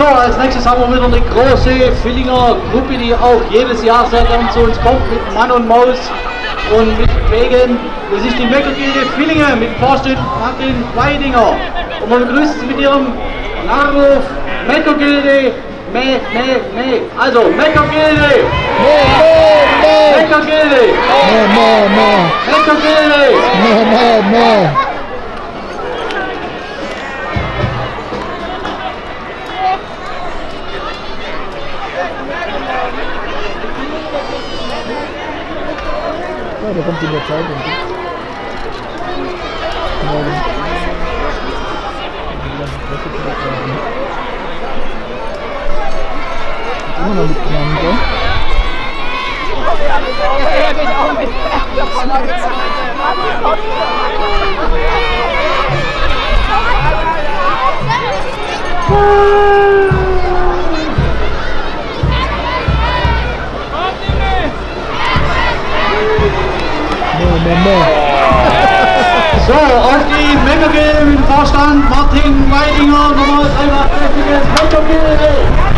So, als nächstes haben wir wieder eine große Villinger Gruppe, die auch jedes Jahr sehr gern zu uns kommt mit Mann und Maus und mit Wegen. Das ist die Mecker Gilde Villingen mit Vorsteher Martin Weidinger. Und wir begrüßen Sie mit ihrem Nachruf Mecker Gilde, Also, Mecker Gilde! Mecker Gilde! Mecker Gilde! Ja, der kommt in der Zeitung. Immer noch mitgenommen, gell? Ja, bin auch mit. So, auf die Mecker Gilde mit dem Vorstand Martin Weidinger, nochmal 3 Mecker Gilde!